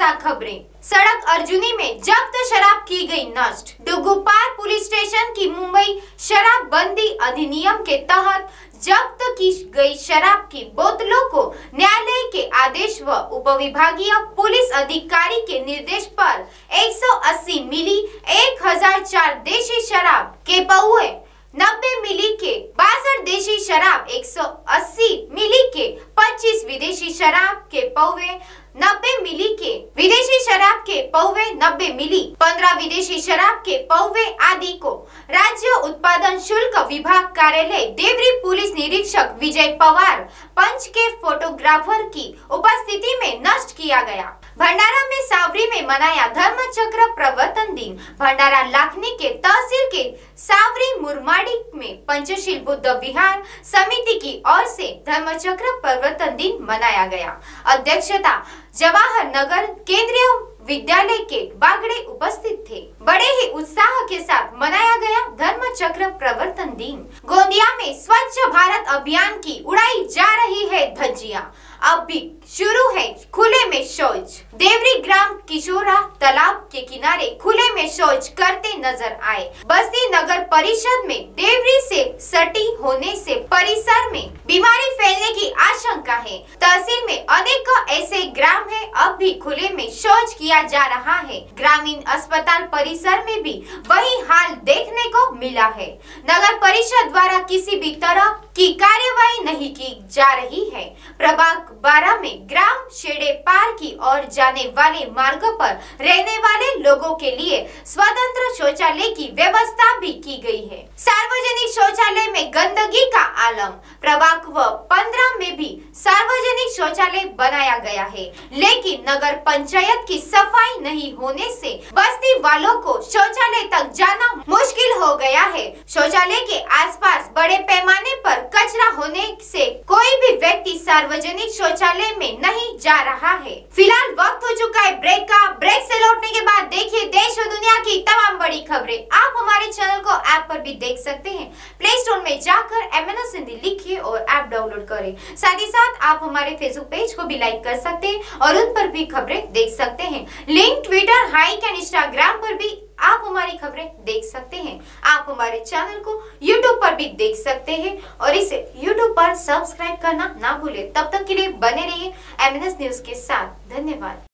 ताजा खबरें। सड़क अर्जुनी में जब्त शराब की गई नष्ट। डुगुपाल पुलिस स्टेशन की मुंबई शराबबंदी अधिनियम के तहत जब्त की गई शराब की बोतलों को न्यायालय के आदेश व उपविभागीय पुलिस अधिकारी के निर्देश पर 180 मिली 1004 देशी शराब के पौवे, 90 मिली के 62 देशी शराब, 180 मिली के 25 विदेशी शराब के पौवे, 90 मिली के विदेशी शराब के पौवे, 90 मिली 15 विदेशी शराब के पौवे आदि को राज्य उत्पादन शुल्क विभाग कार्यालय देवरी पुलिस निरीक्षक विजय पवार पंच के फोटोग्राफर की उपस्थिति में नष्ट किया गया। भंडारा में सावरी में मनाया धर्म चक्र प्रवर्तन दिन। भंडारा लाखनी के तहसील के सावरी मुरमाड़ी में पंचशील बुद्ध विहार समिति की ओर से धर्म चक्र प्रवर्तन दिन मनाया गया। अध्यक्षता जवाहर नगर केंद्रीय विद्यालय के बागड़े उपस्थित थे। बड़े ही उत्साह के साथ मनाया गया धर्म चक्र प्रवर्तन दिन। गोंदिया में स्वच्छ भारत अभियान की उड़ाई जा रही है धज्जियां। अब भी शुरू है खुले में शौच। देवरी ग्राम किशोरा तालाब के किनारे खुले में शौच करते नजर आए। बस्ती नगर परिषद में देवरी से सटी होने से परिसर में बीमारी फैलने की आशंका है। तहसील में अनेक ऐसे ग्राम है, अब भी खुले में शौच किया जा रहा है। ग्रामीण अस्पताल परिसर में भी वही हाल देखने को मिला है। नगर परिषद द्वारा किसी भी तरह की कार्यवाही नहीं की जा रही है। प्रभाग 12 में ग्राम शेड़े पार की ओर जाने वाले मार्ग पर रहने वाले लोगों के लिए स्वतंत्र शौचालय की व्यवस्था भी की गई है। सार्वजनिक शौचालय में गंदगी का आलम। प्रभाग 15 में भी सार्वजनिक शौचालय बनाया गया है, लेकिन नगर पंचायत की सफाई नहीं होने से बस्ती वालों को शौचालय तक जाना मुश्किल हो गया है। शौचालय के आसपास बड़े पैमाने पर कचरा होने से कोई भी व्यक्ति सार्वजनिक शौचालय में नहीं जा रहा है। फिलहाल वक्त हो चुका है ब्रेक का। ब्रेक से लौटने के बाद देखिए देश और दुनिया की तमाम बड़ी खबरें। आप हमारे चैनल को ऐप पर भी देख सकते हैं। प्ले स्टोर में जाकर MNS हिंदी लिखिए और ऐप डाउनलोड करें। साथ ही साथ आप हमारे फेसबुक पेज को भी लाइक कर सकते हैं और उन पर भी खबरें देख सकते हैं। Link Twitter, Hike and Instagram पर भी आप हमारी खबरें देख सकते हैं। आप हमारे चैनल को YouTube पर भी देख सकते हैं और इसे YouTube पर सब्सक्राइब करना ना भूलें। तब तक के लिए बने रहिए MNS न्यूज के साथ। धन्यवाद।